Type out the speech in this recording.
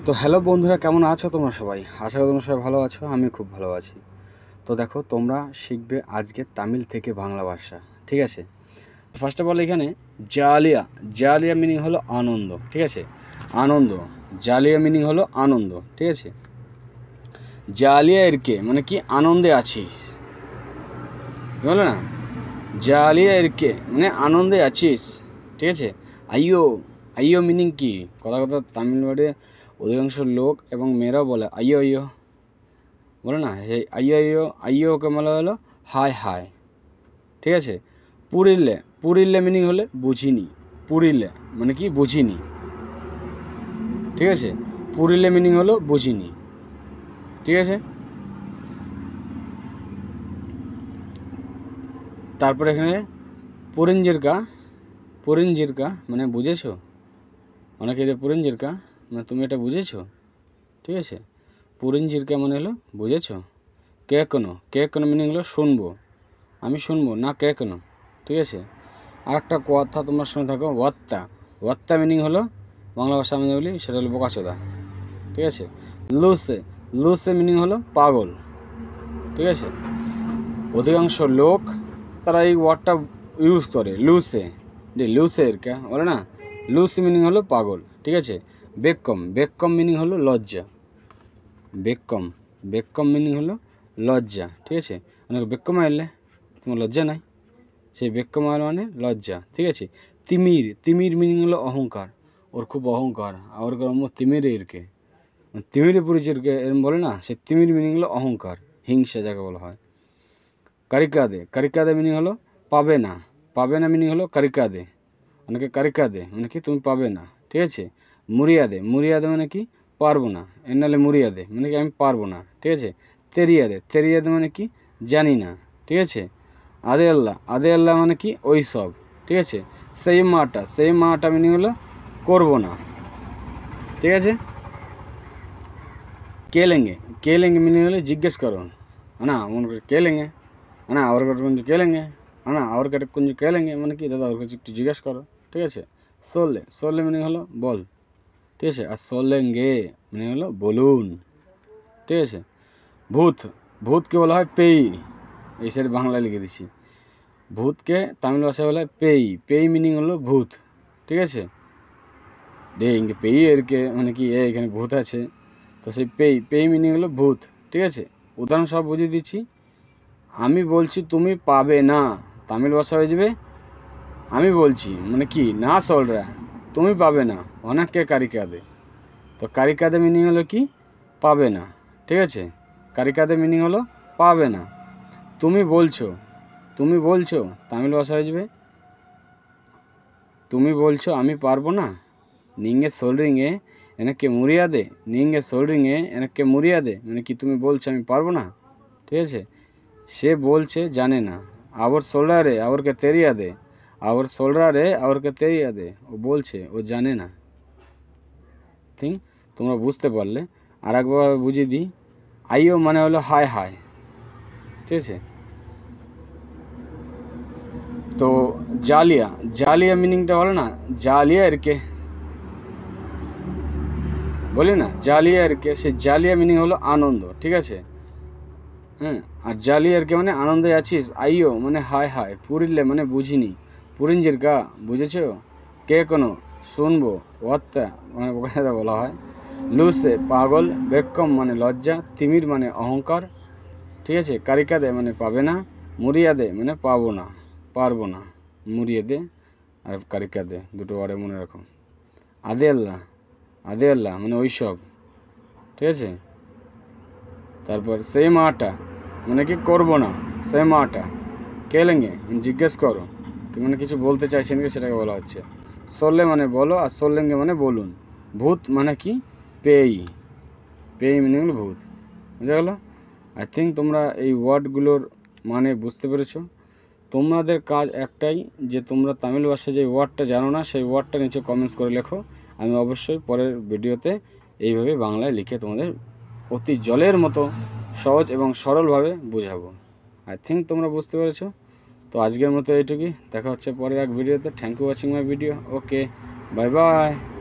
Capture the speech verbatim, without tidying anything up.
তো হ্যালো বন্ধুরা, কেমন আছো তোমরা সবাই? আশা করি তোমরা সবাই ভালো আছো। আমি খুব ভালো আছি। তো দেখো, তোমরা শিখবে আজকে তামিল থেকে বাংলা ভাষা, ঠিক আছে? ফার্স্ট অফ অল এখানে জালিয়া, জালিয়া মিনিং হলো আনন্দ, ঠিক আছে? আনন্দ, জালিয়া মিনিং হলো আনন্দ, ঠিক আছে? জালিয়া এরকে মানে কি আনন্দে আছিস, বলো না? জালিয়া এরকে মানে আনন্দে আছিস, ঠিক আছে? আইয়ো, আইয়ো মিনিং কি? কথা কথা তামিলনাড়ে অধিকাংশ লোক এবং মেয়েরাও বলে আইয়ো আইয়ো, বলো না? এই আইয়ো আইয়ো, আইয়ো ওকে বলা হলো হাই হাই, ঠিক আছে? পুরিলে, পুরিলে মিনিং হলে বুঝিনি, পুরিলে মানে কি বুঝিনি, ঠিক আছে? পুরিলে মিনিং হলো বুঝিনি, ঠিক আছে? তারপর এখানে পুরিঞ্জিরকা, পুরিঞ্জিরকা মানে বুঝেছো? অনেকে এদের পুরিঞ্জিরকা মানে তুমি এটা বুঝেছো, ঠিক আছে? পুরিঞ্জিরকা মানে হলো বুঝেছো? কে কোনো, কে কোনো মিনিং হলো শুনবো, আমি শুনবো না কে কোনো, ঠিক আছে? আর একটা কথা তোমরা শুনে থাকো, ওয়াত্তা, ওয়াত্তা মিনিং হলো বাংলা ভাষা আমি বলি সেটা হলো বোকাচোদা, ঠিক আছে? লুসে, লুসে মিনিং হলো পাগল, ঠিক আছে? অধিকাংশ লোক তারা এই ওয়ার্ডটা ইউজ করে, লুসে, যে লুসে এর কে বলে না, লুসে মিনিং হলো পাগল, ঠিক আছে? বেককম, বেককম মিনিং হলো লজ্জা, বেককম, বেককম মিনিং হলো লজ্জা, ঠিক আছে? অনেক বেককম আইলে তোমার লজ্জা নাই, সেই বেককম আইল মানে লজ্জা, ঠিক আছে? তিমির, তিমির মিনিং হলো অহংকার, ওর খুব অহংকার, আর তিমির এরকে তিমিরে পরিচয়কে এরম বলে না, সে তিমির মিনিং হলো অহংকার, হিংসা যাকে বলা হয়। কারিকাদে, কারিকাদে মিনিং হলো পাবে না, পাবে না মিনিং হলো কারিকাদে, অনেকে কারিকাদে মানে কি তুমি পাবে না, ঠিক আছে? মুরিয়াদে, মুরিয়াদে মানে কি পারবো না, এর নালে মুরিয়াদে মানে কি আমি পারবো না, ঠিক আছে? তেরিয়াদে, তেরিয়াদে মানে কি জানি না, ঠিক আছে? আদে আল্লাহ, আদে আল্লাহ মানে কি ওই সব, ঠিক আছে? সেই মাটা, সেই মাটা মিনিং হলো করবো না, ঠিক আছে? কেলেঙ্গে, কেলেঙ্গে মিনিং হলে জিজ্ঞেস করো, না মনে করি কেলেঙ্গে, না ওর কাছে কুঞ্জ কেলেঙ্গে, না ওর কাছে কুঞ্জ কেলেঙ্গে মানে কি দাদা ওর কাছে একটু জিজ্ঞেস করো, ঠিক আছে? সোলে, সোলে মিনিং হলো বল, ঠিক আছে? আর সোলেঙ্গে মিনিং হলো বলুন, ঠিক আছে? ভূত, ভূতকে বলা হয় পেই, এই সাইড বাংলায় লিখে দিচ্ছি, ভূতকে তামিল ভাষায় বলা হয় পেই, পেই মিনিং হলো ভূত, ঠিক আছে? ডে ইঙ্গে পেই এরকে মানে কি এখানে ভূত আছে, তো সেই পেই, পেই মিনিং হলো ভূত, ঠিক আছে? উদাহরণ সব বুঝিয়ে দিচ্ছি, আমি বলছি তুমি পাবে না, তামিল ভাষা হয়ে যাবে আমি বলছি মানে কি না সলরা, তুমি পাবে না, অনেককে কারিকাদে, তো কারিকাদে মিনিং হলো কি পাবে না, ঠিক আছে? কারিকাদে মিনিং হলো পাবে না। তুমি বলছো, তুমি বলছো তামিল ভাষা হয়ে যাবে তুমি বলছো আমি পারবো না, নিঙ্গে সোলরিংয়ে এনেকে মুরিয়াদে, নিঙ্গে সোলরিংয়ে এনেকে মুরিয়াদে মানে কি তুমি বলছো আমি পারবো না, ঠিক আছে? সে বলছে জানে না, আবার সোলরারে আবারকে তেরিয়া দে, আবার সোলরারে আবারকে তেরিয়া দে, ও বলছে ও জানে না, ঠিক? তোমরা বুঝতে পারলে আর একবার বুঝিয়ে দিই, আইও মানে হলো হাই হাই, ঠিক আছে? তো জালিয়া, জালিয়া মিনিংটা হলো না জালিয়া এরকে বলি না, জালিয়া এরকে, সে জালিয়া মিনিং হলো আনন্দ, ঠিক আছে? হ্যাঁ, আর জালিয়া এরকে মানে আনন্দে আছিস, আইও মানে হাই হাই, পুরিলে মানে বুঝিনি, পুরিঞ্জির গা বুঝেছো, কে কোনো শুনবো, ওয়াত্তা মানে বোকাদা বলা হয়, লুসে পাগল, বেকম মানে লজ্জা, তিমির মানে অহংকার, ঠিক আছে? কারিকাদে মানে পাবে না, মুরিয়াদে মানে পাবো না, পারবো না, মুরিয়াদে আর কারিকাদে দুটো ওয়ার্ডে মনে রাখো। আদে আল্লাহ, আদে আল্লাহ মানে ওইসব, ঠিক আছে? তারপর সেই মাটা মানে কি করবো না, সেই মাটা কেলেঙ্গে জিজ্ঞেস করো, মানে কিছু বলতে চাইছেন কি সেটাকে বলা হচ্ছে। সল্লে মানে বলো, আর সল্লেঙ্গে মানে বলুন। ভূত মানে কি পেই, পেই মানে হলো ভূত, বুঝা গেল? আই থিঙ্ক তোমরা এই ওয়ার্ডগুলোর মানে বুঝতে পেরেছো। তোমাদের কাজ একটাই, যে তোমরা তামিল ভাষায় যে ওয়ার্ডটা জানো না সেই ওয়ার্ডটা নিচে কমেন্টস করে লেখো, আমি অবশ্যই পরের ভিডিওতে এইভাবে বাংলায় লিখে তোমাদের অতি জলের মতো সহজ এবং সরলভাবে বোঝাবো। আই থিঙ্ক তোমরা বুঝতে পেরেছো। তো আজকের মতো এইটুকুই, দেখা হচ্ছে পরের এক ভিডিওতে। Thank you watching my video. Okay, bye by.